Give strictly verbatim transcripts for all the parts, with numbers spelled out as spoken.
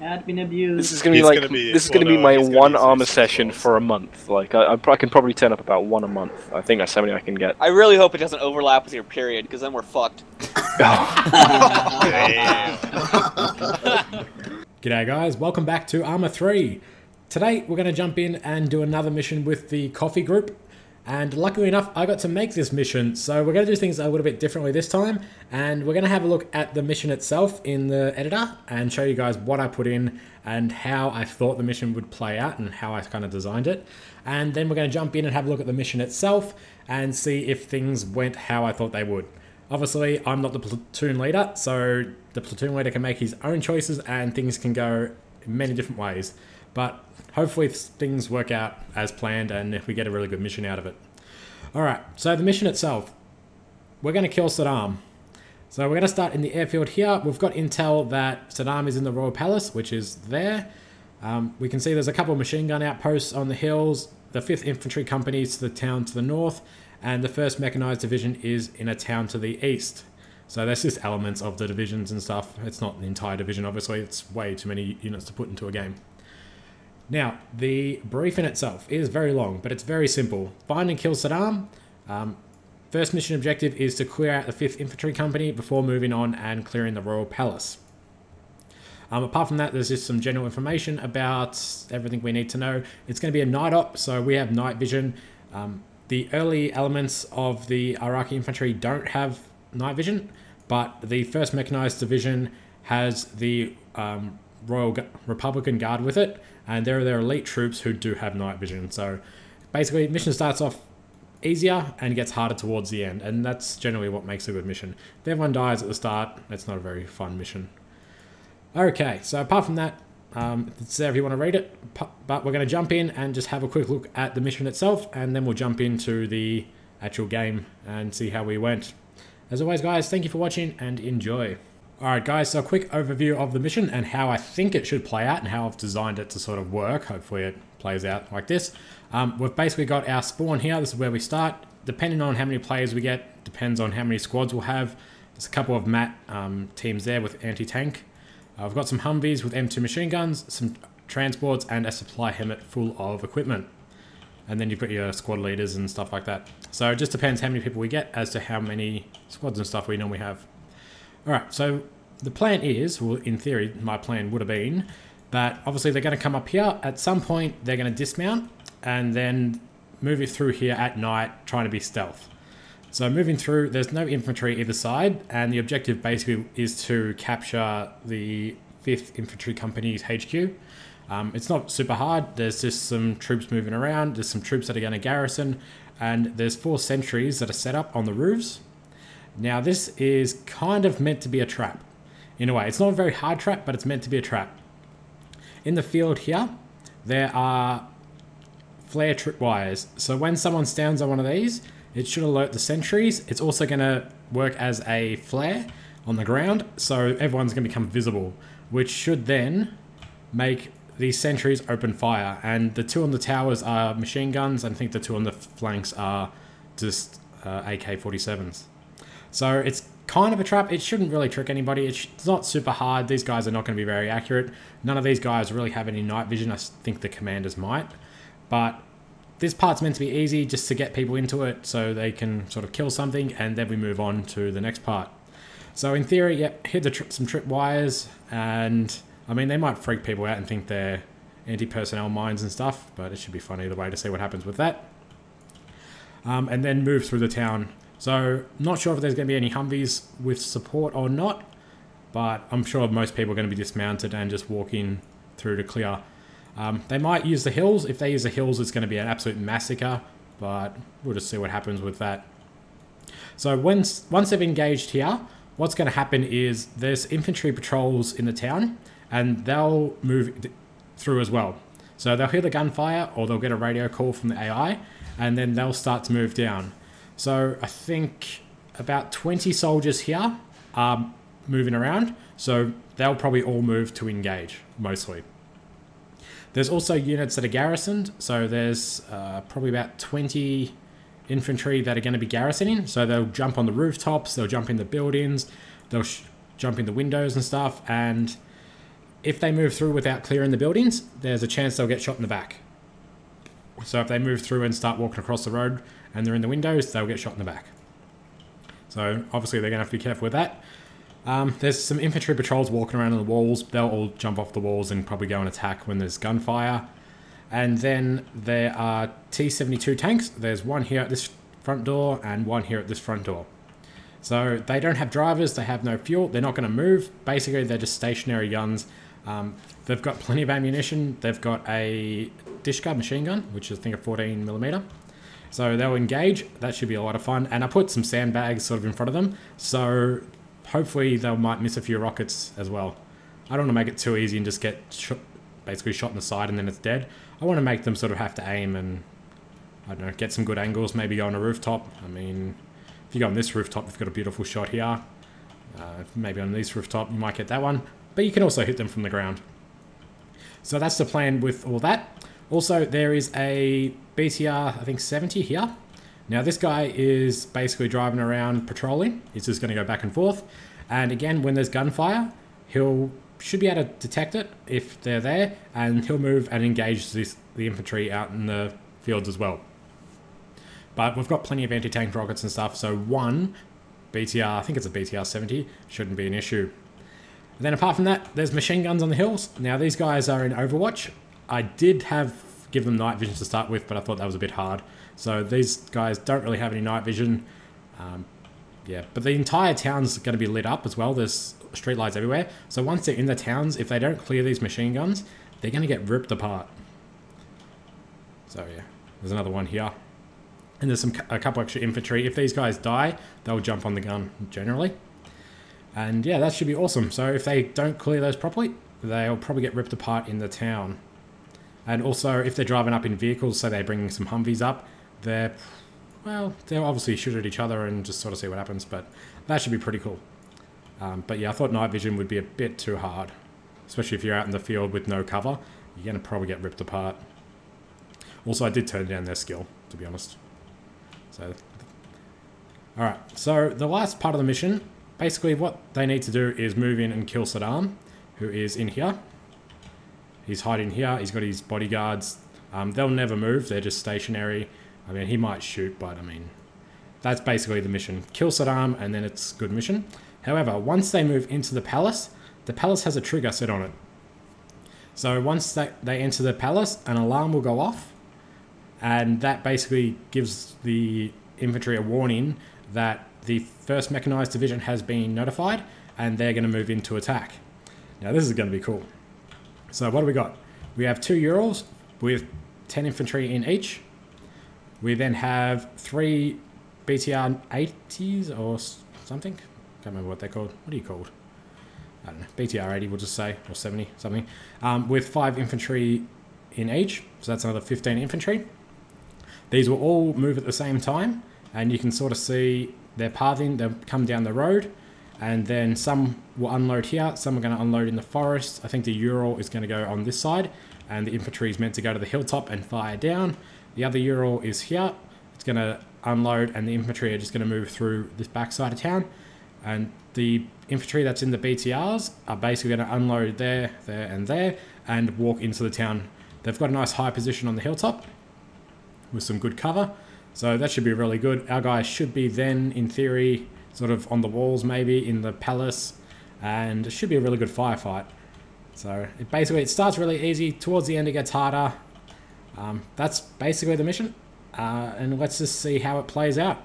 Had been abused. This is gonna be He's like gonna be- this is well, gonna be no, my he's gonna one use armor resource session balls. for a month. Like I, I pro- I can probably turn up about one a month. I think that's how many I can get. I really hope it doesn't overlap with your period, because then we're fucked. Damn. G'day guys, welcome back to Arma three. Today we're going to jump in and do another mission with the coffee group. And luckily enough, I got to make this mission, so we're going to do things a little bit differently this time. And we're going to have a look at the mission itself in the editor and show you guys what I put in and how I thought the mission would play out and how I kind of designed it. And then we're going to jump in and have a look at the mission itself and see if things went how I thought they would. Obviously, I'm not the platoon leader, so the platoon leader can make his own choices and things can go in many different ways. But hopefully things work out as planned and if we get a really good mission out of it. Alright, so the mission itself. We're going to kill Saddam. So we're going to start in the airfield here. We've got intel that Saddam is in the Royal Palace, which is there. Um, we can see there's a couple of machine gun outposts on the hills. The fifth Infantry Company is to the town to the north. And the first Mechanized Division is in a town to the east. So there's just elements of the divisions and stuff. It's not the entire division, obviously. It's way too many units to put into a game. Now, the brief in itself is very long, but it's very simple. Find and kill Saddam. Um, first mission objective is to clear out the fifth Infantry Company before moving on and clearing the Royal Palace. Um, apart from that, there's just some general information about everything we need to know. It's going to be a night op, so we have night vision. Um, the early elements of the Iraqi infantry don't have night vision, but the first Mechanized Division has the um, Royal Gu- Republican Guard with it. And they're their elite troops who do have night vision. So basically, mission starts off easier and gets harder towards the end. And that's generally what makes a good mission. If everyone dies at the start, it's not a very fun mission. Okay, so apart from that, um, it's there if you want to read it. But we're going to jump in and just have a quick look at the mission itself. And then we'll jump into the actual game and see how we went. As always, guys, thank you for watching and enjoy. Alright guys, so a quick overview of the mission and how I think it should play out and how I've designed it to sort of work. Hopefully it plays out like this. Um, we've basically got our spawn here. This is where we start. Depending on how many players we get, depends on how many squads we'll have. There's a couple of mat um, teams there with anti-tank. Uh, we've got some Humvees with M two machine guns, some transports and a supply helmet full of equipment. And then you've got your squad leaders and stuff like that. So it just depends how many people we get as to how many squads and stuff we normally have. Alright, so the plan is, well in theory my plan would have been, that obviously they're going to come up here, at some point they're going to dismount and then move it through here at night trying to be stealth. So moving through, there's no infantry either side and the objective basically is to capture the fifth Infantry Company's H Q. Um, it's not super hard, there's just some troops moving around, there's some troops that are going to garrison and there's four sentries that are set up on the roofs. Now this is kind of meant to be a trap. In a way, it's not a very hard trap, but it's meant to be a trap. In the field here, there are flare tripwires. So when someone stands on one of these, it should alert the sentries. It's also going to work as a flare on the ground, so everyone's going to become visible, which should then make these sentries open fire. And the two on the towers are machine guns, and I think the two on the flanks are just uh, A K forty-sevens. So it's kind of a trap. It shouldn't really trick anybody. It's not super hard. These guys are not going to be very accurate. None of these guys really have any night vision. I think the commanders might. But this part's meant to be easy just to get people into it so they can sort of kill something and then we move on to the next part. So in theory, yep, hit the tri some trip wires and I mean they might freak people out and think they're anti-personnel mines and stuff, but it should be fun either way to see what happens with that. Um, and then move through the town. So, not sure if there's going to be any Humvees with support or not, but I'm sure most people are going to be dismounted and just walking through to clear. Um, they might use the hills. If they use the hills, it's going to be an absolute massacre, but we'll just see what happens with that. So, once, once they've engaged here, what's going to happen is there's infantry patrols in the town, and they'll move through as well. So, they'll hear the gunfire, or they'll get a radio call from the A I, and then they'll start to move down. So I think about twenty soldiers here are moving around. So they'll probably all move to engage, mostly. There's also units that are garrisoned. So there's uh, probably about twenty infantry that are going to be garrisoning. So they'll jump on the rooftops, they'll jump in the buildings, they'll sh jump in the windows and stuff. And if they move through without clearing the buildings, there's a chance they'll get shot in the back. So if they move through and start walking across the road and they're in the windows, they'll get shot in the back. So obviously they're going to have to be careful with that. Um, there's some infantry patrols walking around on the walls. They'll all jump off the walls and probably go and attack when there's gunfire. And then there are T seventy-two tanks. There's one here at this front door and one here at this front door. So they don't have drivers, they have no fuel, they're not going to move. Basically, they're just stationary guns. Um, they've got plenty of ammunition. They've got a Dishka machine gun, which is I think a fourteen millimeter. So they'll engage. That should be a lot of fun. And I put some sandbags sort of in front of them. So hopefully they might miss a few rockets as well. I don't want to make it too easy and just get sh basically shot in the side and then it's dead. I want to make them sort of have to aim and, I don't know, get some good angles, maybe go on a rooftop. I mean, if you go on this rooftop, you've got a beautiful shot here. Uh, maybe on this rooftop, you might get that one. But you can also hit them from the ground. So that's the plan with all that. Also, there is a B T R, I think seventy here. Now this guy is basically driving around patrolling. He's just going to go back and forth. And again, when there's gunfire, he'll should be able to detect it if they're there. And he'll move and engage this, the infantry out in the fields as well. But we've got plenty of anti-tank rockets and stuff. So one B T R, I think it's a B T R seventy, shouldn't be an issue. And then apart from that, there's machine guns on the hills. Now these guys are in Overwatch. I did have give them night vision to start with, but I thought that was a bit hard. So these guys don't really have any night vision. Um, yeah, but the entire town's going to be lit up as well. There's street lights everywhere. So once they're in the towns, if they don't clear these machine guns, they're going to get ripped apart. So yeah, there's another one here. And there's some a couple extra infantry. If these guys die, they'll jump on the gun generally. And yeah, that should be awesome. So if they don't clear those properly, they'll probably get ripped apart in the town. And also, if they're driving up in vehicles, so they're bringing some Humvees up, they're, well, they'll obviously shoot at each other and just sort of see what happens, but that should be pretty cool. Um, but yeah, I thought night vision would be a bit too hard, especially if you're out in the field with no cover. You're going to probably get ripped apart. Also, I did turn down their skill, to be honest. So, alright, so the last part of the mission, basically what they need to do is move in and kill Saddam, who is in here. He's hiding here. He's got his bodyguards. Um, they'll never move. They're just stationary. I mean, he might shoot, but I mean, that's basically the mission. Kill Saddam, and then it's a good mission. However, once they move into the palace, the palace has a trigger set on it. So once they, they enter the palace, an alarm will go off, and that basically gives the infantry a warning that the first Mechanized Division has been notified, and they're going to move in to attack. Now, this is going to be cool. So what do we got? We have two Urals with ten infantry in each. We then have three B T R eighties or something. Can't remember what they're called. What are you called? I don't know. B T R eighty, we'll just say, or seventy, something. Um, with five infantry in each. So that's another fifteen infantry. These will all move at the same time. And you can sort of see their pathing. They'll come down the road. And then some will unload here, some are going to unload in the forest. I think the Ural is going to go on this side, and the infantry is meant to go to the hilltop and fire down. The other Ural is here. It's going to unload, and the infantry are just going to move through this back side of town. And the infantry that's in the B T Rs are basically going to unload there, there, and there, and walk into the town. They've got a nice high position on the hilltop with some good cover. So that should be really good. Our guys should be then, in theory, sort of on the walls maybe in the palace, and it should be a really good firefight. So it basically it starts really easy, towards the end it gets harder. Um, that's basically the mission, uh, and let's just see how it plays out.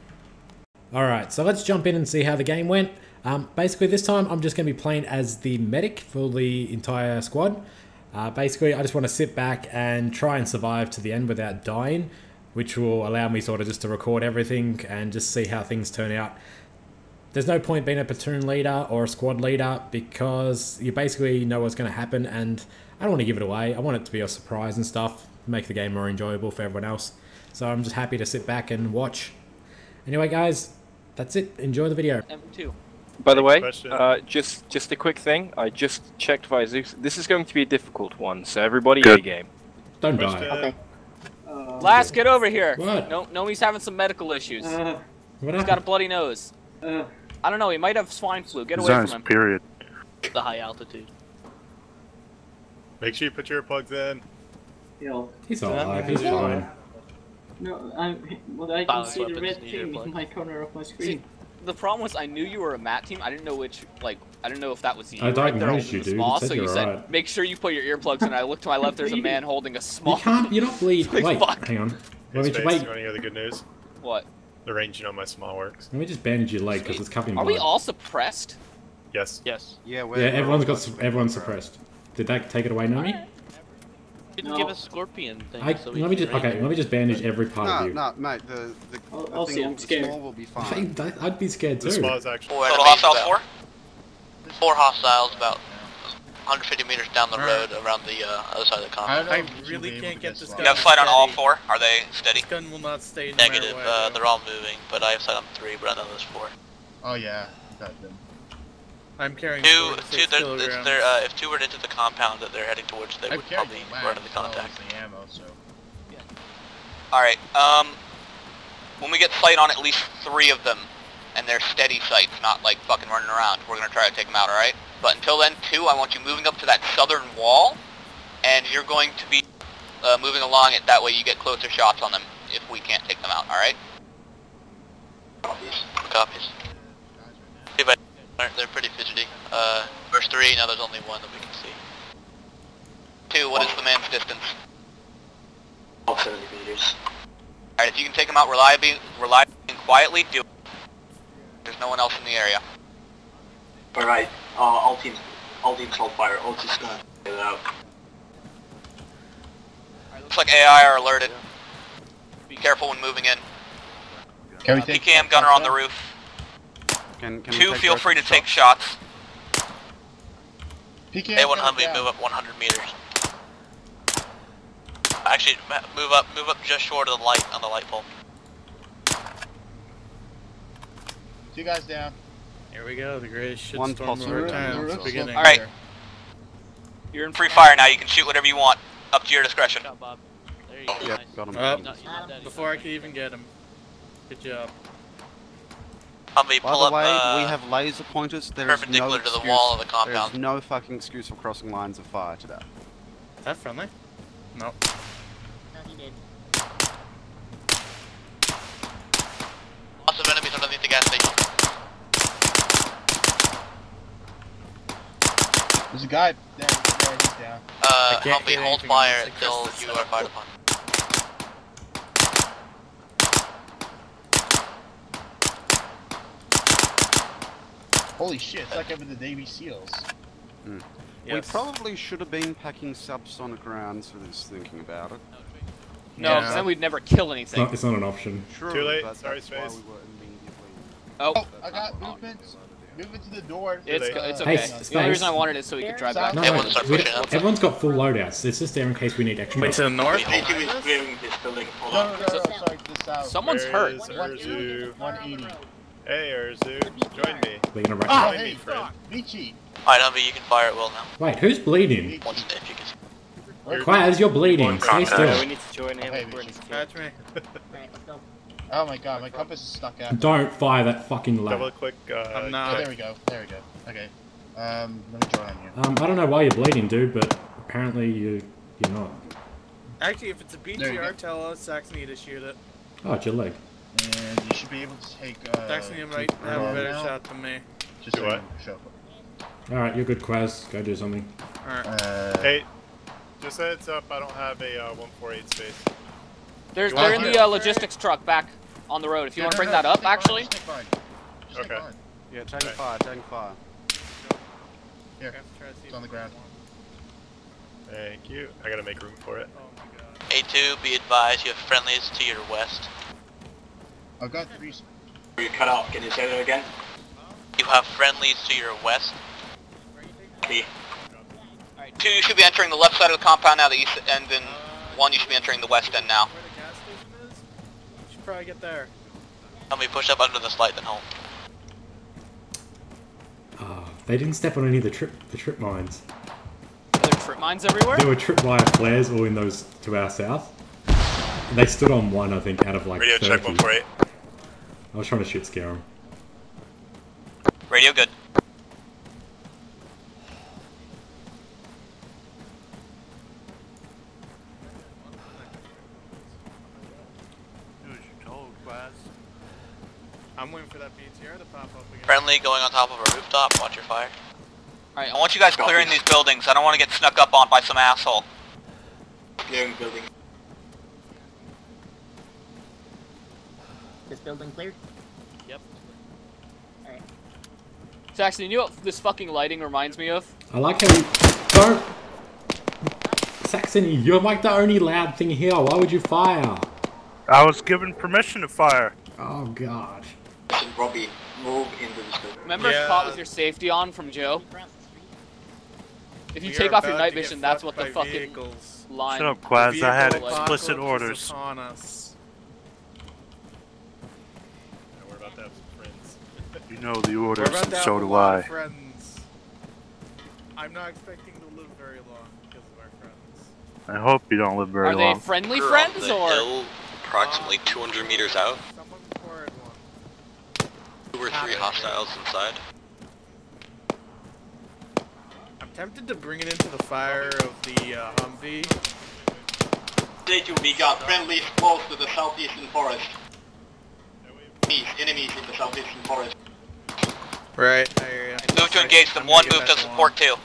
Alright, so let's jump in and see how the game went. Um, basically this time I'm just going to be playing as the medic for the entire squad. Uh, basically I just want to sit back and try and survive to the end without dying, which will allow me sort of just to record everything and just see how things turn out. There's no point being a platoon leader or a squad leader because you basically know what's going to happen, and I don't want to give it away. I want it to be a surprise and stuff, make the game more enjoyable for everyone else. So I'm just happy to sit back and watch. Anyway guys, that's it. Enjoy the video. M two. By the way, uh, just just a quick thing. I just checked via Zeus. This is going to be a difficult one, so everybody A game. Don't die. Okay. Uh, Last, get over here. What? No, Nomi's having some medical issues. Uh, what He's got a bloody nose. Uh, I don't know, he might have swine flu. Get away Zones, from him. period. The high altitude. Make sure you put your earplugs in. Yo. He's alive, he's fine. No, I'm. Well, I can see the red thing in my corner of my screen. See, the problem was I knew you were a Matt team. I didn't know which, like, I didn't know if that was you. I right there diagnosed holding you, the dude. small, It said so you you were said, right. make sure you put your earplugs in. And I looked to my left, there's a man holding a small. You can't, you're not bleed. Like, wait, fuck. hang on. Hey, Let me, Space, wait, you wanna hear the good news? What? The ranging on my small works. let me just bandage your leg because it's covered in Are blood. we all suppressed? Yes. Yes. Yeah, we're, Yeah, we're everyone's all got, su- everyone's suppressed. Did that take it away, Nomi? Didn't No. give us scorpion thing. I, so we let me can just, range okay, it. let me just bandage every part No, of you. no, mate, the, the, I'll- the I'll thing see, I'm with the scared. small will be I, fine. I'd be scared The too. small is actually. Total hostiles four? Four hostiles about one hundred fifty meters down the road around the uh, other side of the compound. I really can't get this gun. You have sight on all four? Are they steady? This gun will not stay no Negative, matter what I uh, do. they're all moving, but I have sight on three, but I know there's four. Oh yeah, got them. I'm carrying Two, forty-six two, they're, kilograms. they're, uh, if two were into the compound that they're heading towards, they I'm would carrying probably the run into mag, contact. the ammo, so. Alright, um, when we get sight on at least three of them, and they're steady sights, not like fucking running around, we're gonna try to take them out, alright? But until then, two, I want you moving up to that southern wall, and you're going to be uh, moving along it, that way you get closer shots on them if we can't take them out, alright? Copies. Copies. See, but they're pretty fidgety. Uh, verse three, now there's only one that we can see. Two, what is the man's distance? All seventy meters. Alright, if you can take them out reliably, reliably and quietly, do it. There's no one else in the area. Alright, uh, all teams, all teams hold fire. All just gonna get it out. Looks like A I are alerted. Be careful when moving in. Can we P take K M gunner on the roof. Can, can we Two, take feel both free to shots? take shots. P K M A one gun Humvee, down. move up one hundred meters. Actually, ma- move up, move up just short of the light on the light pole. Two guys down. Here we go, the greatest One shitstorm of possible. our The time. roof's It's beginning. All right. here. You're in Free fire now, you can shoot whatever you want. Up to your discretion. Good job, Bob. There you go. Yep, Nice. got him. Up. Not- you're not dead, Before I he's could even get him. Good job. Humvee, By pull the up, way, uh, we have laser pointers. There is no perpendicular to the excuse. wall of the There is compound. no fucking excuse for crossing lines of fire today. Is that friendly? No. Lots of enemies underneath the gas station. There's a guy there. There, he's down. Uh, I can't Humvee, get hold anything fire unless I until press you this are up. fired upon. Holy shit, it's like over the Navy SEALs. Mm. Yes. We probably should have been packing subsonic rounds for this, thinking about it. No, Yeah. because then we'd never kill It's anything. not, it's not an option. True, Too late, but sorry, that's why Space. we were immediately... Oh, Oh, I got movement. Movement to the door. it's, Too late. it's Hey, okay. Space. The only reason I wanted it is so we could drive back. No, Everyone no, start we- pushing up. everyone's got full loadouts. It's just there in case we need extra. Wait, to the north? Hey, team is clearing this building. Hold No, on. no, no, no, sorry, to the south. Someone's Where hurt. is Urzu? one eighty. Hey, Urzu, join me. We're gonna wreck Oh, it. Join me, hey, friend. Vici. Alright, Humvee, you can fire at will now. Wait, who's bleeding? Once if you can. Where- Quaz, you're bleeding. One Stay contact. still. we need to join him. Hey, We're in Vici, his catch team. me. Oh my god, my compass is stuck out. Don't fire that fucking Double lap. click. Uh, I'm click. not. Oh, there we go. There we go. Okay. Um, let me join you. Um, I don't know why you're bleeding, dude, but apparently you you're not. Actually, if it's a There you B T R, go. tell us Saxony to shoot it. Oh, it's your leg. And you should be able to take. Uh, Saxony two might have a per better round. shot than me. Just Do so what? you show. All right, you're good, Quaz. Go do something. Alright. Uh, Hey, just a heads up, I don't have a uh, one forty-eight space. There's, You they're want in it? the uh, logistics truck back on the road. If you no, want to no, bring no, that just up, take mine, actually. Just take mine. Just Okay. take mine. Yeah, taking Right. fire, taking fire. Here, Have to try to see it's if on the I ground. can- Thank you. I gotta make room for it. Oh my god. A two, be advised, you have friendlies to your west. I've got three. You cut out. Can you say that again? You have friendlies to your west. B. Alright, two, you should be entering the left side of the compound now, the east end, and one, you should be entering the west end now. Where the gas station is? You should probably get there. Help me push up under this light, then home. Oh, they didn't step on any of the trip the trip mines. Are there trip mines everywhere? There were tripwire flares all in those to our south. And they stood on one, I think, out of like Radio thirty. check one forty-eight. I was trying to shit scare them. Radio good. I'm waiting for that B T R to pop up again. Friendly going on top of a rooftop. Watch your fire. Alright, I want you guys clearing these buildings. I don't want to get snuck up on by some asshole. Clearing building. This building cleared? Yep. Alright. Saxon, you know what this fucking lighting reminds me of? I like how you don't. Saxony, you're like the only loud thing here. Why would you fire? I was given permission to fire. Oh god. Robbie, move into this building. Remember Yeah. caught with your safety on from Joe? If you We take are off your about night to get vision, that's what fucked the by fucking vehicles. line. Shut up, Quaz. I had Vehicle explicit Apocalypse is orders. upon us. We're about to have some friends. You know the We're orders, about and to have so a do lot I. of friends. I'm not expecting to live very long because of our friends. I hope you don't live very Are long. they friendly We're friends on the or? hill, approximately two hundred meters out. Someone poured one. Two or three hostiles inside. I'm tempted to bring it into the fire of the uh, Humvee. Stay tuned, we got friendlies close to the southeastern forest. Enemies, enemies in the southeastern forest. Right, I hear ya. Move to engage them. I'm One, gonna move get to back support two.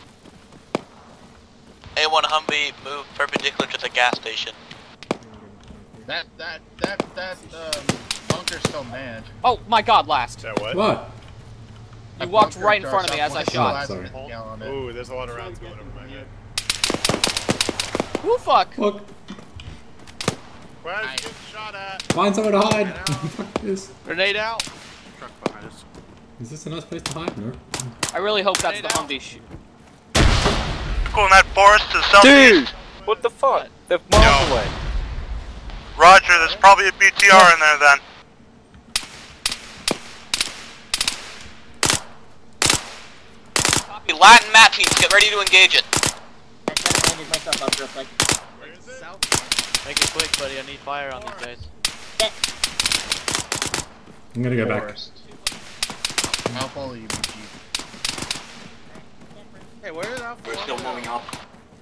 A one Humvee, move perpendicular to the gas station. That that that that um bunker's still manned. Oh my god, last. That what? What? You That walked bunker right in to our front of me as I southwest shot. has Sorry. a gal on it. Ooh, there's a lot of rounds going over my head. Who fuck? Look, Quaz, you get shot at. find somewhere to hide. Fuck this. Grenade out. Truck behind us. Is this a nice place to hide? No. I really hope that's the Humvee shoot. Go in that forest to the southeast. Dude! What the fuck? They're miles No. away. Roger, there's probably a B T R in there then. Copy. Latin mat teams, get ready to engage it. I seven-handed myself up real quick. Where is it? Make it quick, buddy. I need fire on these guys. I'm gonna go back. Forest. I'll follow you, B G. Hey, where did Alpha We're one still go? moving up.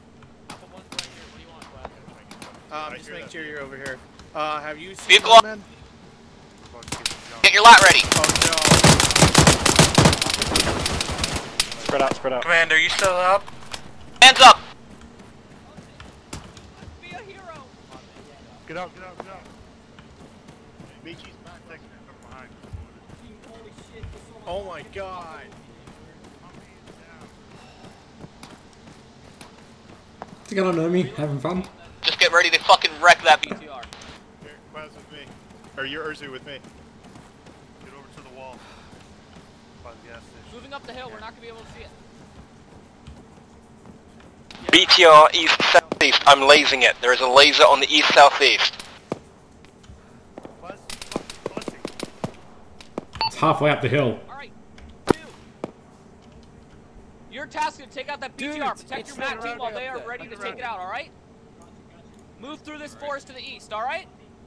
Um, just make sure you're over here. Uh, have you seen Vehicle them, up. man? Get your lat ready. Oh Spread out, spread out. Commander, you still up? Hands up. Get out, get out, get out. B G's back. Take it from behind. no! Oh my god! Think I don't know me? Having fun? Just get ready to fucking wreck that B T R. Here, Quaz with me. Or you're Urzu with me. Get over to the wall. By the gas station. Moving up the hill, we're not gonna be able to see it. B T R east southeast. I'm lasing it. There is a laser on the east southeast. It's halfway up the hill. Alright, two. Your task is to take out that B T R. Dude, Protect it's your mat not team around while me they up are there. ready to Not take around it out, alright? Move through this forest to the east, alright?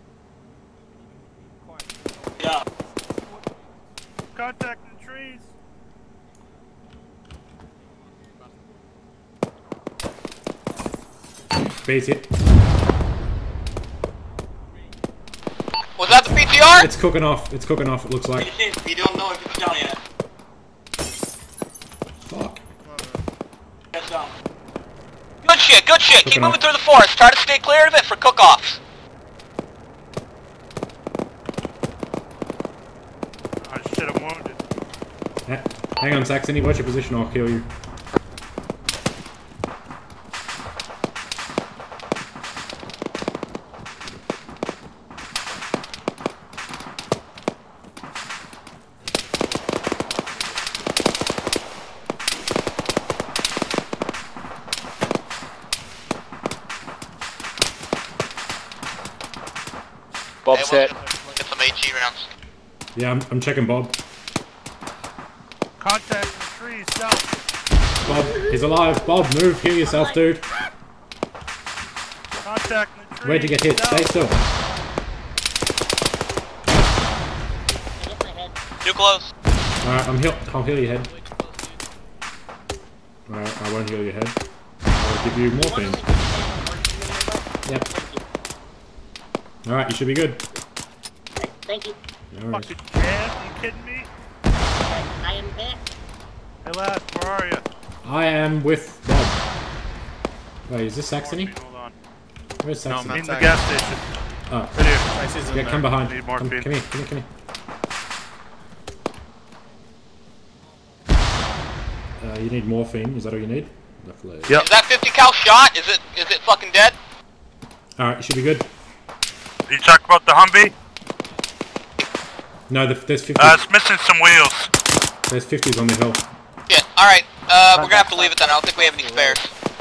Yeah. Contact the trees. Beat it. Was that the B T R? It's cooking off. It's cooking off, it looks like. We don't know if it's down yet. Fuck. It's down. Good shit, good shit. Keep Cooking moving off. through the forest. Try to stay clear of it for cook-offs. Oh shit, I'm wounded. Ha- Hang on, Saxony. Watch your position. I'll kill you. Bob's Hey, hit. we'll get some A G rounds. Yeah, I'm, I'm checking Bob. Contact the trees south. Bob, he's alive. Bob, move. Heal yourself, dude. Contact the trees. Where'd you get hit? south. Stay still. I hit my head. Too close. Alright, I'm heal. I'll heal your head. Alright, I won't heal your head. I'll give you morphine. Yep. Alright, you should be good. Thank you. No worries. Fucking jam, you kidding me? I am back. Hey lad, where are you? I am with Bob. Wait, is this Saxony? Hold on. Where's No, I'm Saxony? in the gas station. Oh. Right here. Yeah, come behind. Need Come, morphine. come here, come here, come here. Uh, you need morphine, is that all you need? Lovely. Yep. Is that fifty cal shot? Is it is it fucking dead? Alright, you should be good. You talk about the Humvee? No, the, there's fifty. Uh, it's missing some wheels. There's fifties on the hill. Yeah, alright. Uh, we're gonna have to leave it then. I don't think we have any spares.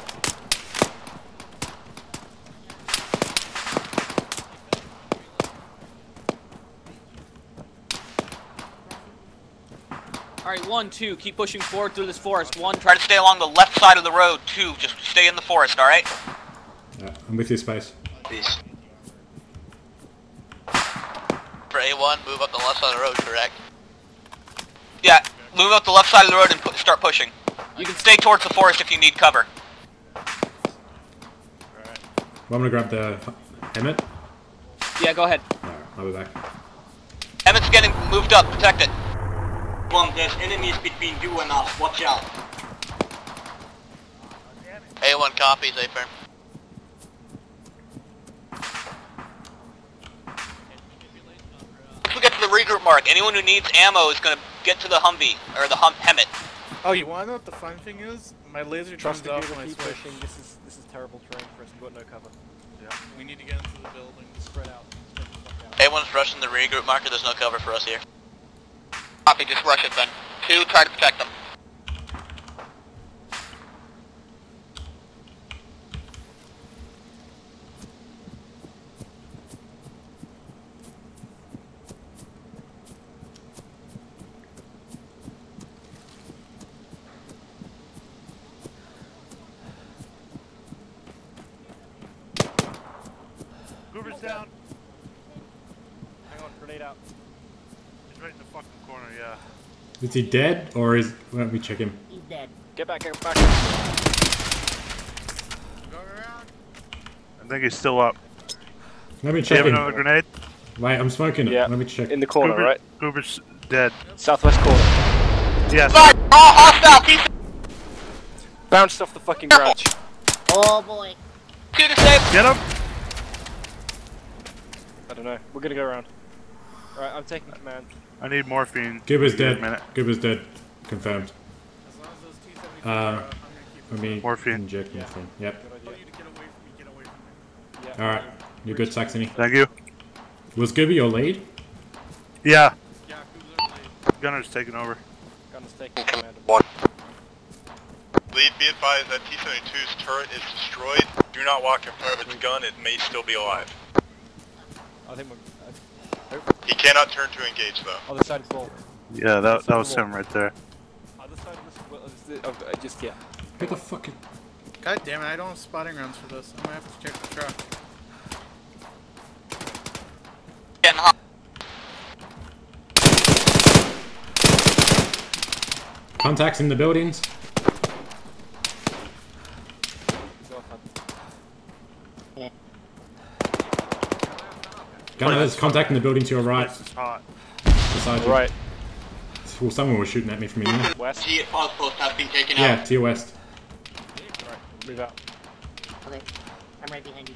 Alright, one, two, keep pushing forward through this forest. One, Try to stay along the left side of the road. Two, just stay in the forest, alright? Yeah, I'm with you, Space. Peace. For A one, move up the left side of the road, correct? Yeah, move up the left side of the road and pu start pushing. You can stay towards the forest if you need cover. Well, I'm gonna grab the Emmett. yeah, go ahead. Alright, I'll be back. Emmett's getting moved up, protect it. One, there's enemies between you and us. Watch out. A one copies, A firm. Once we get to the regroup mark, anyone who needs ammo is going to get to the Humvee, or the hum Hemmet. Oh, you wanna know what the fun thing is? My laser Trust turns the off when I keep switch. pushing. This is this is terrible terrain for us. We've got no cover. Yeah. We need to get into the building. Spread out. Spread the fuck out. A one's rushing the regroup marker, there's no cover for us here. Copy, just rush it then. Two, try to protect them. Goober's down. Hang on, grenade out. He's right in the fucking corner, yeah. Is he dead, or is... Let me check him. He's dead. Get back, get back. I think he's still up. Let me Do you check have him. another grenade? Wait, I'm smoking it. Yeah. Let me check. In the corner, Goober, right? Goober's dead. Southwest corner. Yes. Sorry, all hostile, piece Bounced off the fucking garage. Oh boy. two to save. Get him! I don't know. We're gonna go around. Alright, I'm taking command. I need morphine. Goober's Give me a dead. minute. Goober's dead. Confirmed. As long as those T seventy-fours Uh, are up, I'm gonna keep Let me Morphine. inject morphine. Yep. I want you to get away from me, get away from me. Yeah. Alright. You're good, Saxony. Thank you. Was Goober your lead? Yeah. Yeah, Googler, lead. Gunner's taking over. Gunner's taking command. Lead, be advised that T seventy-two's turret is destroyed. Do not walk in front of its gun, it may still be alive. I think we're... Uh, He cannot turn to engage though. other side of the wall. Yeah, that, that was him right there. Other side of this... Well, is the, oh, uh, just, yeah. Who the fuck is... God damn it, I don't have spotting rounds for this. I'm gonna have to check the truck. Getting hot. Contacts in the buildings. Gunner, there's contact in the building to your right. This is hot. Beside you. Right. Well, someone was shooting at me from in here. West. G outpost has been taken Yeah, out. to your west. Alright, move out. Okay. I'm right behind you.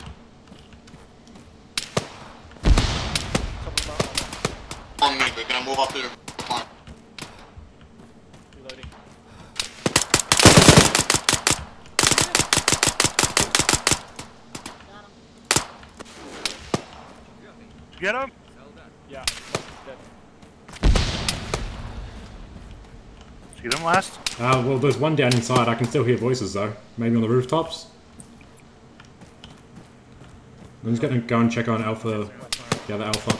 On me, we're gonna move up to the front. Reloading. Get him? Yeah. Dead. Did you get him last? Uh, well, there's one down inside. I can still hear voices, though. Maybe on the rooftops. I'm just gonna go and check on Alpha, the other Alpha.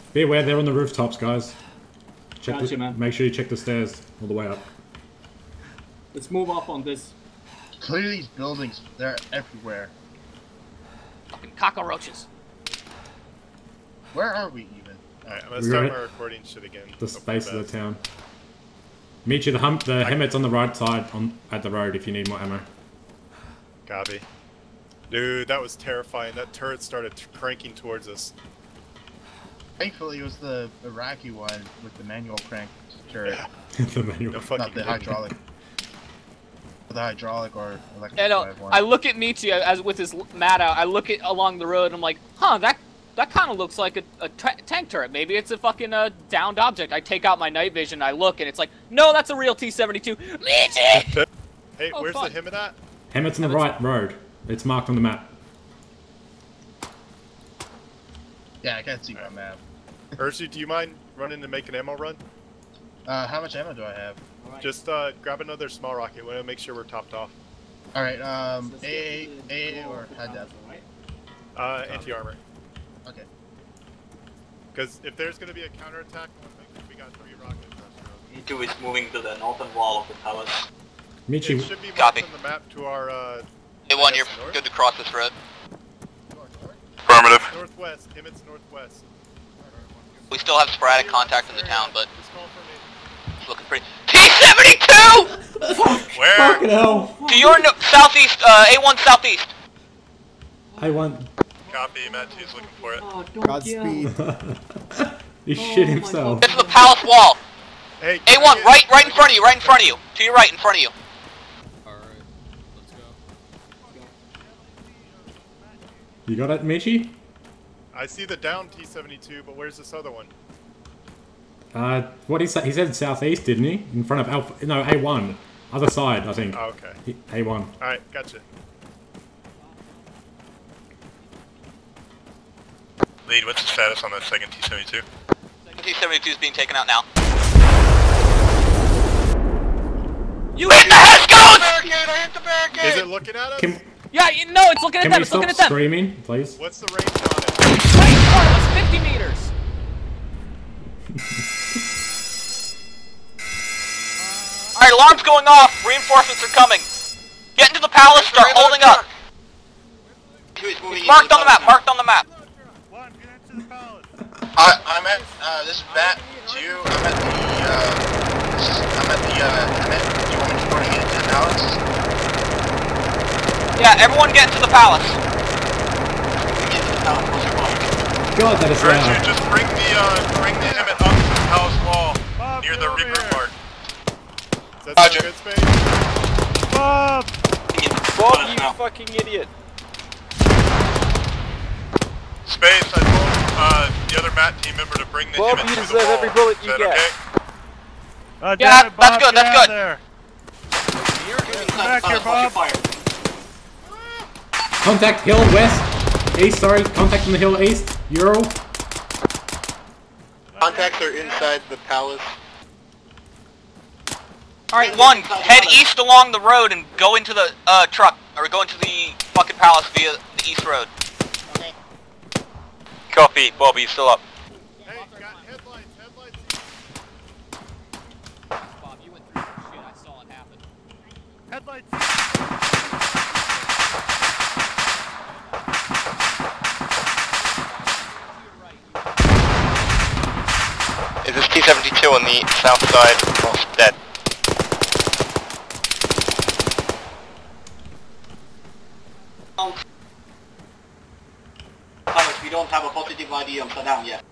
Be aware, they're on the rooftops, guys. Check Gotcha, the, man. Make sure you check the stairs all the way up. Let's move up on this. Clear these buildings. They're everywhere. Fucking cockroaches. Where are we even? Alright, I'm gonna We're start at my recording shit again. The Hope space for of the town. Meet you the hum the Hemmett's on the right side on at the road if you need more ammo. Copy. Dude, that was terrifying. That turret started cranking towards us. Thankfully, it was the Iraqi one with the manual crank turret. The manual. No fucking Not the kidding. hydraulic. The hydraulic or electric And uh, drive one. I look at Michi as with his mat out. I look at along the road. And I'm like, huh, that that kind of looks like a, a ta tank turret. Maybe it's a fucking uh, downed object. I take out my night vision. I look, and it's like, no, that's a real T seventy-two. Michi! Hey, Oh, where's fun. the Hemmet at? Hemmett's on the right road. It's marked on the map. Yeah, I can't see my map. Ursu, do you mind running to make an ammo run? Uh, how much ammo do I have? Just uh, grab another small rocket. We want to make sure we're topped off. Alright, um, A A, A A or Haddad? Uh, anti-armor. Okay. Because if there's going to be a counterattack, I want to make sure we got three rockets. E two is moving to the northern wall of the palace. Michi, It should be marked Copy. on the map to our, uh... A one, you're north? good to cross this road. Affirmative. Northwest. Hemmett's northwest. We still have sporadic contact in the town, but it's looking pretty. T seventy-two! Where? fucking hell! To your no southeast, uh, A one southeast. I want. Copy, Matt two's looking for it. Oh, don't yell. He shit himself. This is the palace wall. Hey, A one, right, right in front of you, right in front of you. To your right, in front of you. Alright, let's go. You got it, Michi? I see the down T seventy-two, but where's this other one? Uh, what he said? He said southeast, didn't he? In front of Alpha. No, A one. Other side, I think. Oh, okay. A one. Alright, gotcha. Lead, what's the status on that second T seventy-two? T seventy-two is being taken out now. You hit the head, Ghost! Barricade! I hit the barricade! Is it looking at us? Can, Yeah, you, no, it's looking at can them. we It's stop looking at them. screaming, please? What's the range on it? Right in front of us, fifty meters. Alright, alarm's going off. Reinforcements are coming. Get into the palace, start holding up. It's marked on the map, marked on the map. One, get into the palace. I, I'm at, uh, this is Bat two. I'm at the, uh, this is, I'm at the, uh, Emmett. Do you want me to bring it to the palace? Yeah, everyone get into the palace. God, that is Ursu, loud. just bring the, uh, bring the Hemmet up to the palace wall Bob, near get the over regroup here. mark. Is that still good space? Bob! Bob, you fucking idiot. Space, I told uh, the other Matt team member to bring the Bob, Hemmet you to the deserve wall. every bullet Is you that get. okay? Uh, Yeah, damn it, that's Bob, good, get that's out good. There. Come back here, Bob. Contact hill west. East, sorry. Contact on the hill east. Euro. Contacts are inside the palace. Alright, one, head east along the road and go into the, uh, truck. Or go into the fucking palace via the east road. Okay. Copy, Bob, you still up? Hey, got headlights, headlights. Bob, you went through some shit. I saw it happen. Headlights. Is this T seventy-two on the south side? Well, dead. Palace, we don't have a positive I D on Saddam yet.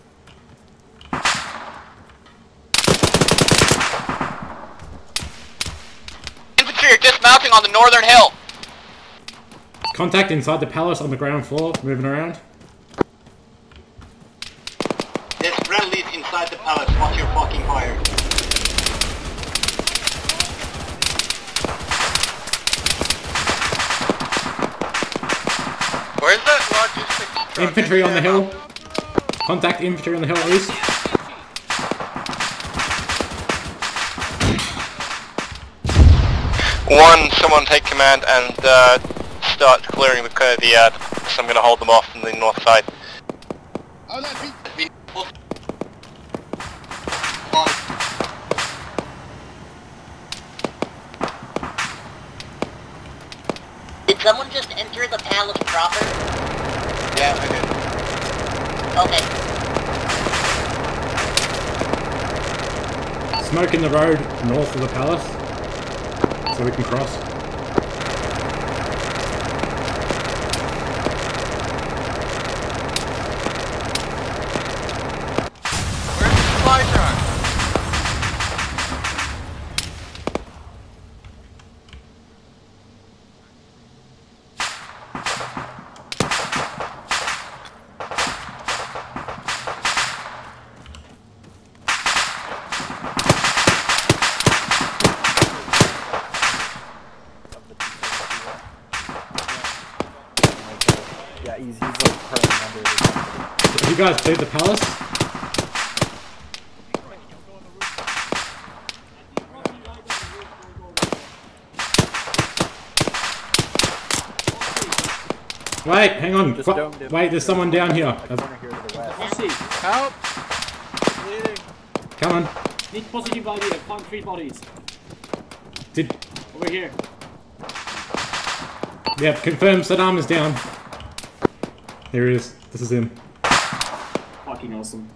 Infantry are dismounting on the northern hill. Contact inside the palace on the ground floor. Moving around. There's friendlies inside the palace. Watch your fucking fire. Where's that logistics truck? Infantry on the hill. Contact infantry on the hill east. One, someone take command and uh, start clearing the, uh, the uh, so I'm going to hold them off from the north side. Oh, that beat. Did someone just enter the palace proper? Yeah, I did. Okay. Smoke in the road north of the palace, so we can cross. Where's the supply truck? Yeah, he's, he's like currently under the Have you guys played the palace? Wait, hang on. Just Qu domed him. Wait, there's someone down here. corner here to the west. Help! Bleeding. Come on. Need positive idea. Find three bodies. Did Over here. yeah? Confirm Saddam is down. Here he is. This is him. Fucking awesome.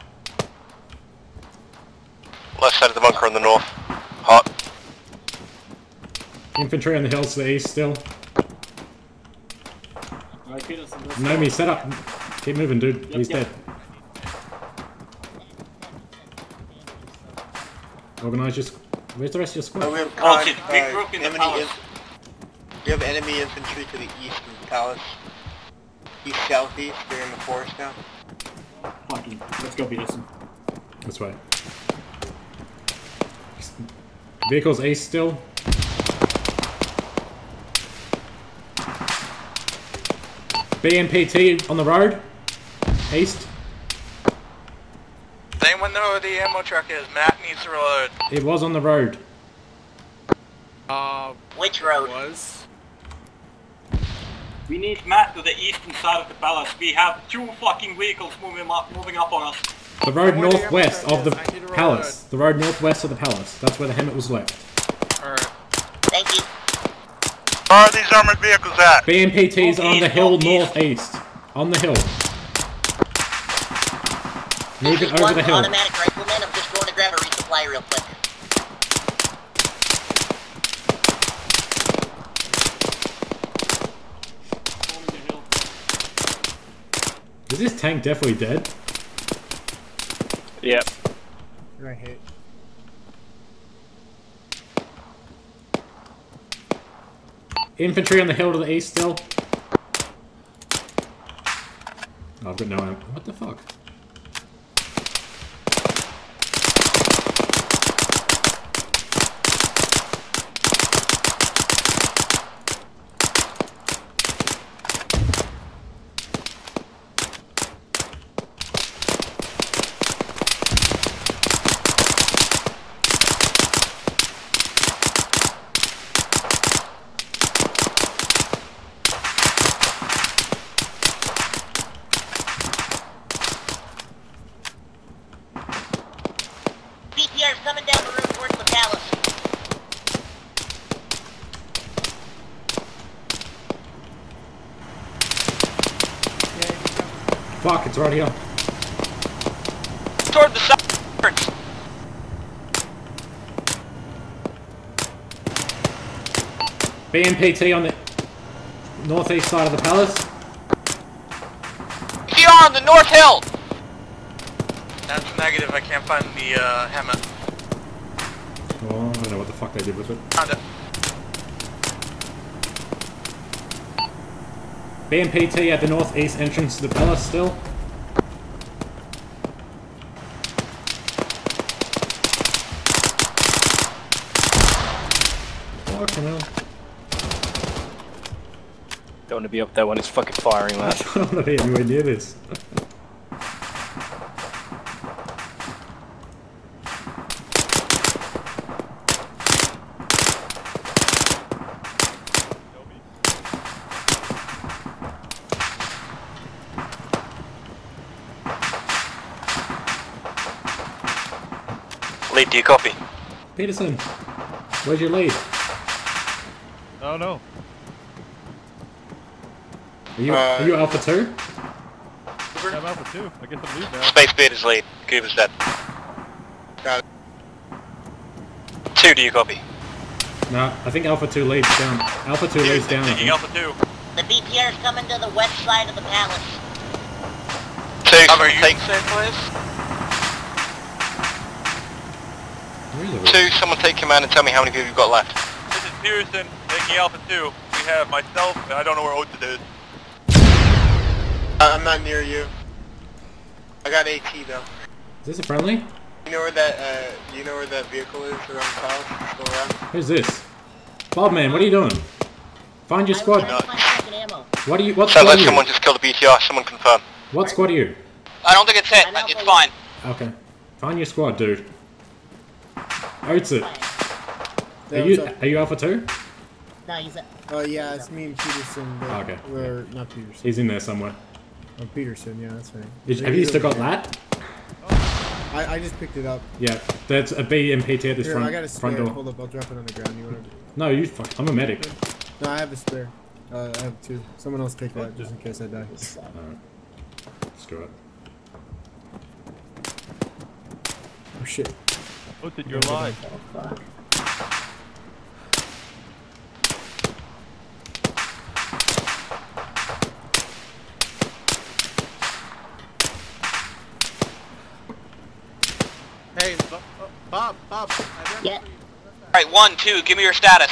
Left side of the bunker on the north. Hot. Infantry on the hills to the east still. Alright, Peterson, let's No go. me, set up. Keep moving, dude. Yep, He's yep. dead. Organize your. Where's the rest of your squad? Oh, we have Oh, con- shit, big uh, group in the enemy palace. in- We have enemy infantry to the east of the palace. East southeast, they're in the forest now. Fucking. Let's go, Peterson. This way. Vehicles east still. B M P T on the road. East. Does anyone know where the ammo truck is? Matt needs to reload. It was on the road. Uh, Which road? Was. We need Matt to the eastern side of the palace. We have two fucking vehicles moving up, moving up on us. The road Where the northwest ammo of the truck is, I need to palace. The road northwest of the palace. That's where the Hemet was left. Alright. Thank you. Where are these armored vehicles at? B M P T's on the Northeast, hill northeast. northeast. On the hill. Moving This is over one the hill. automatic rifleman. I'm just going to grab a resupply real quick. Is this tank definitely dead? Yep. You're gonna hit. Infantry on the hill to the east still. Oh, I've got no ammo. What the fuck? B T R coming down the road towards the palace. Fuck, it's right here. Toward the south. B M P T on the northeast side of the palace. P R on the north hill! That's negative, I can't find the uh, Hemet. Oh, I don't know what the fuck they did with it. Found it. B M P T at the northeast entrance to the palace still. Fucking hell. Don't want to be up there when it's fucking firing, I man. don't want to be anywhere near this. Lead, do you copy? Peterson, where's your lead? Oh no. Are you, Uh, are you Alpha two? I'm Alpha two. I guess I'm lead now. Space Beta's lead. Cuba's dead. Got it. Two, do you copy? No, I think Alpha two leads down. Alpha two leads down. I Taking think. Alpha two. The B T R's coming to the west side of the palace. Two, someone take safe, please. Two, someone take command and tell me how many people you've got left. This is Pearson, taking Alpha two. We have myself, and I don't know where Oates is. Uh, I'm not near you. I got AT though. Is this a friendly? You know where that, uh, you know where that vehicle is around the palace? Go around. Who's this? Bobman, what are you doing? Find your squad. What are you? What Sounds squad like are you? someone just killed the B T R. Someone confirm. What squad are you? I don't think it's hit. It's fine. Okay. Find your squad, dude. Oats it. Yeah, Are you what's up? are you Alpha two? No, he's a... Oh yeah, it's me and Peterson. But Okay. We're not Peterson. He's in there somewhere. Oh, Peterson, yeah, that's right. Did, have you still got that? I, I just picked it up. Yeah, there's a B M P T at this Here, front, I got a spare. front door. Hold up, I'll drop it on the ground. You want to? No, you fuck. I'm a medic. No, I have a spare. Uh, I have two. Someone else take that just in case I die. Alright. Screw it. Oh shit. Oh, did you're alive? Oh, fuck. Hey, Bob, oh, Bob, Bob. Yeah. Alright, one, two, give me your status.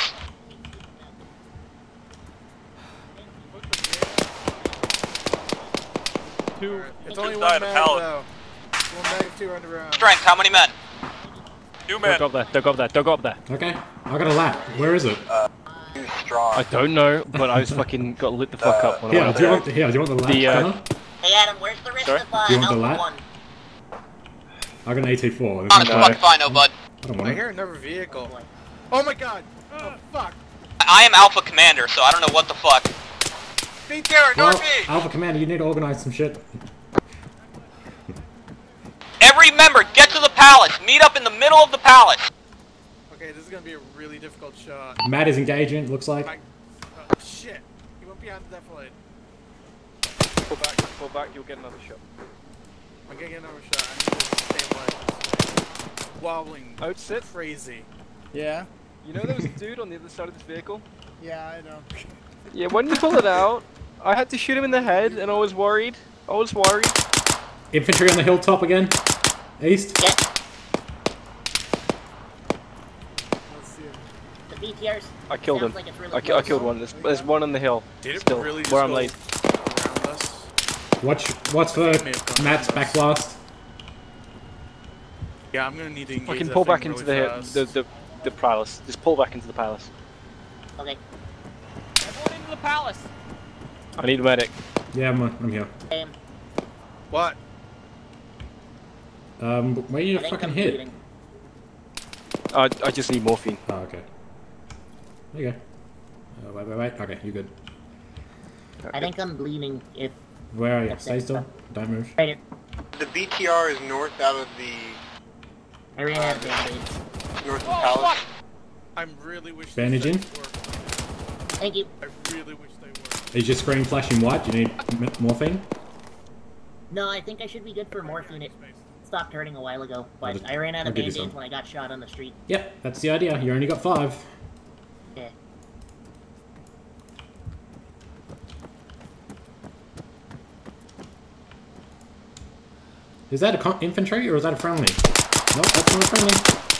Two. It's only Inside one the mag palace. though. One mag, two underground. Strength, how many men? Two Don't men. go up there. Don't go up there. Don't go up there. Okay. I got a lap. Where is it? Too strong. I don't know, but I was fucking got lit the fuck up when I Here, went do you up want? there. Here, do you want the lap? The, uh, Connor? Hey Adam, where's the rest Sorry? of uh, Do you want the Alpha lap? one? I got an A T four. Honest to fuck if I know, bud. I don't I want it. hear another vehicle. Oh my god. Oh fuck. I am Alpha Commander, so I don't know what the fuck. B T R, Well, northeast. Alpha Commander, you need to organize some shit. Every member, get to the palace. Meet up in the middle of the palace. Okay, this is gonna be a really difficult shot. Matt is engaging. Looks like. My, oh shit. He went behind the defilade. Pull back. Pull back. You'll get another shot. I'm getting another shot. I need to stabilize. Wobbling. Out sit. Crazy. Yeah. You know there was a dude on the other side of this vehicle? Yeah, I know. Yeah, when you pull it out, I had to shoot him in the head, and I was worried. I was worried. Infantry on the hilltop again. East. Yeah. Let's see him. The B T Rs. I killed him. Sounds like it's really I, ki I close. killed one. There's, there's one on the hill. Did it Still, really just where I'm go laid. around us? Watch. Watch for Matt's backblast. Yeah, I'm gonna need to engage Fucking that pull thing back into really the, fast. the the the palace. Just pull back into the palace. Okay. Everyone into the palace. I need a medic. Yeah, I'm, I'm here. Um, What? Um, where you I think fucking I'm hit? bleeding. I I just need morphine. Oh, okay. There you go. Oh, wait, wait, wait. Okay, you good. I think I'm bleeding if... Where are you? That's Stay it. still. Don't move. Right here. The B T R is north out of the I ran out of band-aids. north of the Oh, palace. fuck. I really wish Bandage these in? things worked. Thank you. I really wish they worked. Is your screen flashing white? Do you need m morphine? No, I think I should be good for morphine. It stopped hurting a while ago, but just- I ran out I'll of give you band-aids some. when I got shot on the street. Yep, that's the idea. You only got five. Yeah. Is that a con infantry or is that a friendly? Nope, that's not a friendly.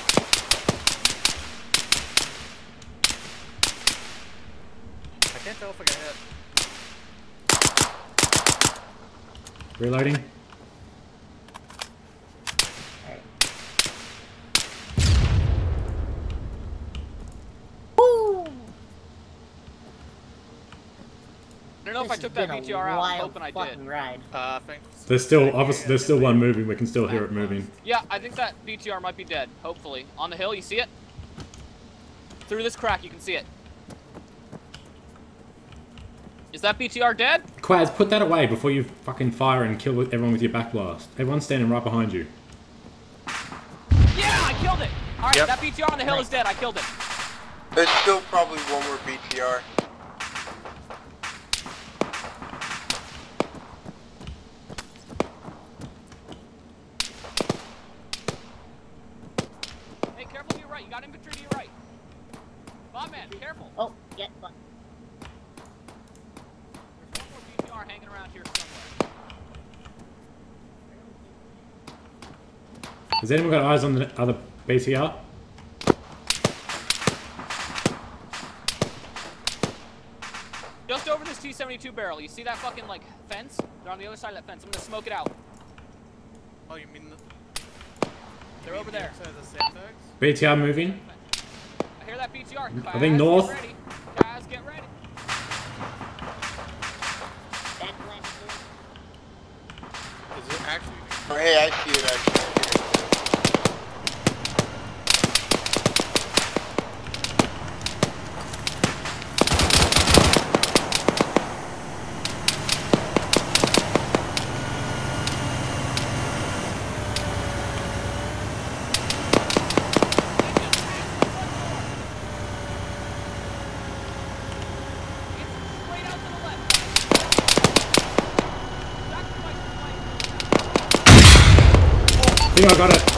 I can't tell if I got hit. Reloading. I don't know if I This took has that been B T a R out. I'm wild hoping I fucking did. ride. Uh, thanks. There's still obviously there's still one moving. We can still hear it moving. Yeah, I think that B T R might be dead. Hopefully, on the hill, you see it? Through this crack, you can see it. Is that B T R dead? Quaz, put that away before you fucking fire and kill everyone with your backblast. Everyone's standing right behind you. Yeah, I killed Alright, Yep. that B T R on the hill is dead. I killed it. There's still probably one more B T R. Hey, careful to your right. You got infantry to your right. Bob man, careful. Oh, yeah, but... There's one more B T R hanging around here somewhere. Has anyone got eyes on the other B T R? Just over this T seventy-two barrel. You see that fucking, like, fence? They're on the other side of that fence. I'm gonna smoke it out. Oh, you mean the... They're over there. Outside the sandbags? B T R moving. I hear that B T R. I think north. Get ready. Guys, get ready. Is it actually... Oh, hey, I see it actually. I think I got it.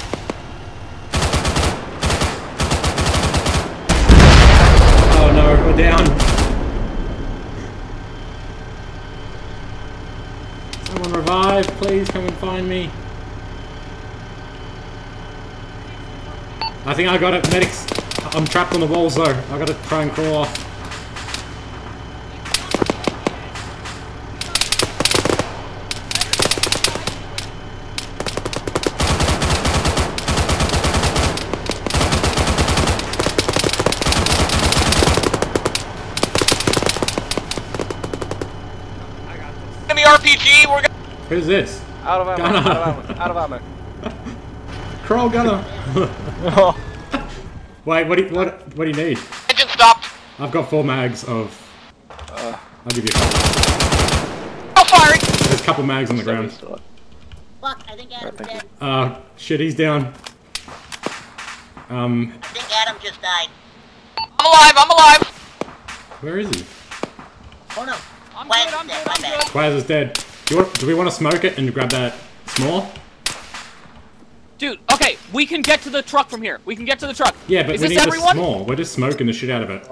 Oh no, we're down. Someone revive, please come and find me. I think I got it, medics. I'm trapped on the walls though. I gotta try and crawl off. Enemy R P G, we're gonna... Who's this? Out of ammo, Gunner. out of ammo, out of ammo. Crawl gunner. Wait, what do you, what, what do you need? Engine stopped. I've got four mags of... Uh, I'll give you a couple. No firing! There's a couple mags on the ground. Fuck, I think Adam's Right, dead. Uh, shit, he's down. Um, I think Adam just died. I'm alive, I'm alive! where is he? Oh no. I'm Why good, is I'm dead? good, My I'm bad. good. Quaz is dead. Do, you want, do we want to smoke it and grab that small? Dude, okay, we can get to the truck from here. We can get to the truck. Yeah, but Is we this need everyone? the small. We're just smoking the shit out of it.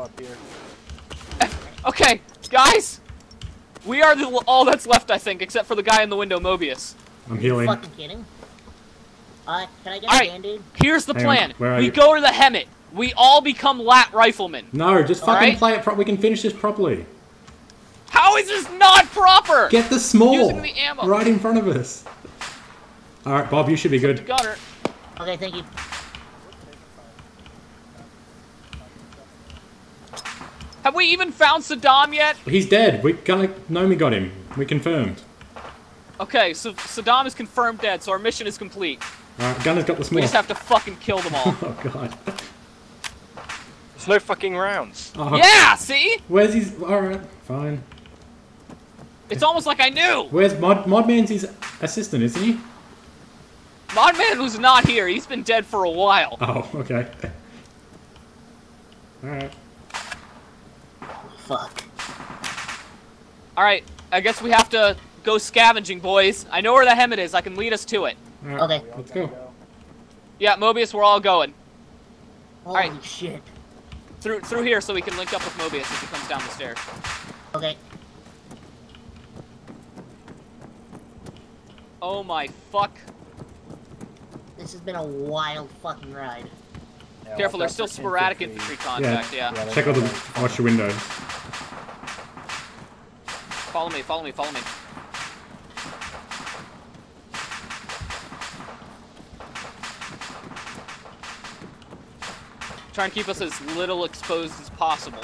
Okay, guys. We are the, all that's left, I think, except for the guy in the window, Mobius. I'm healing. Fucking kidding? Uh, can I get All a right, band-aid? here's the Hang on, plan. where are We you? go to the Hemet. We all become lat riflemen. No, just All fucking right? play it pro- we can finish this properly. How is this not proper? Get the small! Using the ammo. Right in front of us. Alright, Bob, you should be good. Gunner. Okay, thank you. Have we even found Saddam yet? He's dead. We got, Nomi got him. We confirmed. Okay, so Saddam is confirmed dead, so our mission is complete. Alright, Gunner's got the small. We just have to fucking kill them all. Oh god. There's no fucking rounds. Oh. Yeah, see? Where's his... Alright, fine. It's almost like I knew. Where's Mod... Modman's his assistant, isn't he? Modman was not here. He's been dead for a while. Oh, okay. Alright. Fuck. Alright, I guess we have to go scavenging, boys. I know where the Hemet is. I can lead us to it. Alright, Okay. let's go. Yeah, Mobius, we're all going. Holy Alright. shit. Through through here so we can link up with Mobius as he comes down the stairs. Okay. Oh my fuck. This has been a wild fucking ride. Yeah, Careful, watch there's still out for sporadic infantry contact, yeah. Yeah, Check out the... Watch the windows. Follow me, follow me, follow me. Try and keep us as little exposed as possible.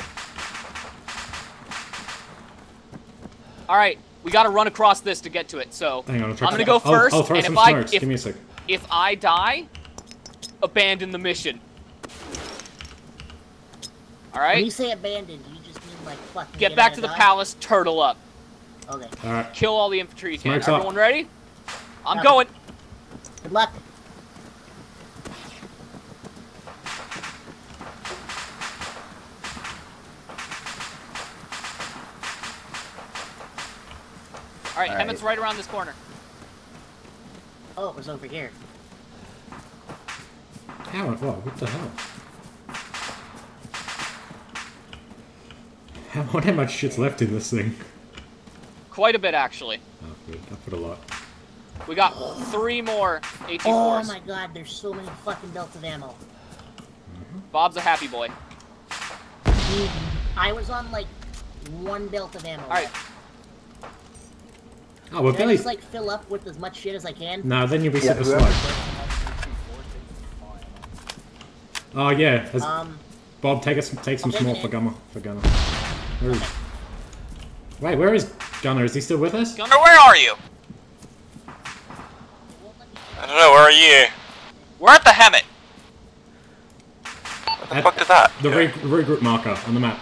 Alright, we gotta run across this to get to it, so... Hang on, I'll try I'm gonna to- go I'll- first, I'll throw and some if I... smokes. If, Give me a sec. if I die, abandon the mission. When Alright? you say abandoned, you just mean like fucking Get back out to of the Dodge? palace, turtle up. Okay. Alright. Kill all the infantry you can. Smokes up. Everyone ready? I'm Okay. going. Good luck. Alright, Hemmett's right around this corner. Oh, it was over here. How? What? What the hell? I wonder how much shit's left in this thing. Quite a bit, actually. Oh, good. I put a lot. We got three more A T Oh fours. my god, there's so many fucking belts of ammo. Bob's a happy boy. Dude, I was on like one belt of ammo. Alright. Oh, well, Can I Billy. just like fill up with as much shit as I can? No, then you'll be Yeah, super whoever- slow. Oh yeah. Has, Um, Bob, take us, take some okay, small man. for Gunner. For Gunner. Where is? Wait, where is Gunner? Is he still with us? Gunner, where are you? I don't know, where are you? We're at the Hemet. What the fuck is that? The re regroup marker on the map.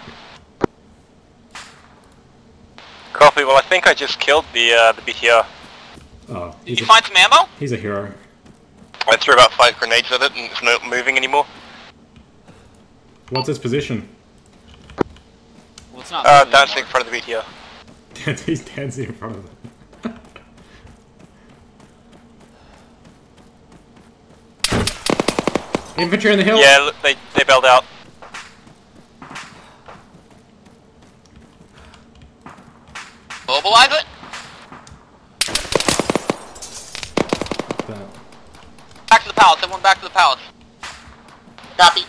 Copy, well I think I just killed the uh, the B T R. Oh. Did you find some ammo? He's a hero. I threw about five grenades at it and it's not moving anymore. What's his position? Well, it's not Uh, moving dancing in anymore. front of the B T R. He's dancing in front of it. Infantry on the hill. Yeah, look, they, they bailed out. Mobilize it. Back to the palace. Everyone back to the palace. Copy.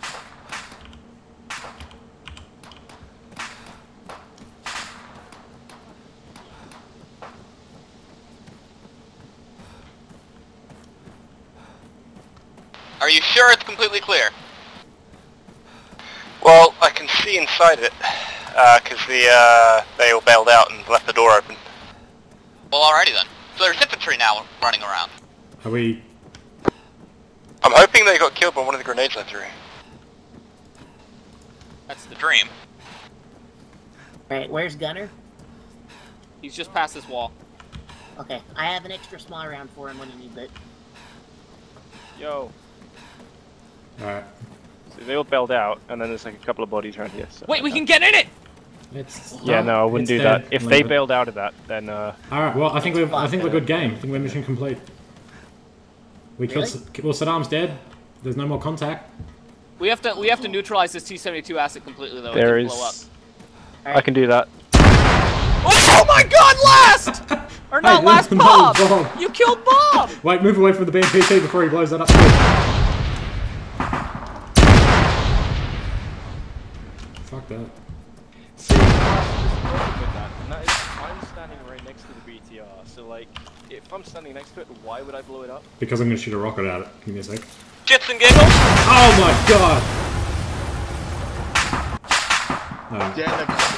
Are you sure it's completely clear? Well, I can see inside it, uh, cause the, uh, they all bailed out and left the door open. Well, alrighty then. So there's infantry now running around. Are we? I'm hoping they got killed by one of the grenades I threw. That's the dream. Right, where's Gunner? He's just past this wall. Okay, I have an extra small round for him when he needs it. Yo. Alright. So they all bailed out, and then there's like a couple of bodies around here. So Wait, we can get in it! It's, yeah, no, I wouldn't it's do dead. that. If Leave they it. bailed out of that, then uh... Alright, well, I think we've, I think we're good game. I think we're mission complete. We killed, Really? S- well, Saddam's dead. There's no more contact. We have to we have to neutralize this T seventy-two asset completely though. there it is... can blow up. I can do that. Oh, oh my god, last! Or not Hey, last, no, Bob! Bob! You killed Bob! Wait, move away from the B M P T before he blows that up. Fuck that. See, there's a problem with that, and that is I'm standing right next to the B T R, so like, if I'm standing next to it, why would I blow it up? Because I'm gonna shoot a rocket at it. Give me a sec. Jits and giggles. Oh my god! No. Damn,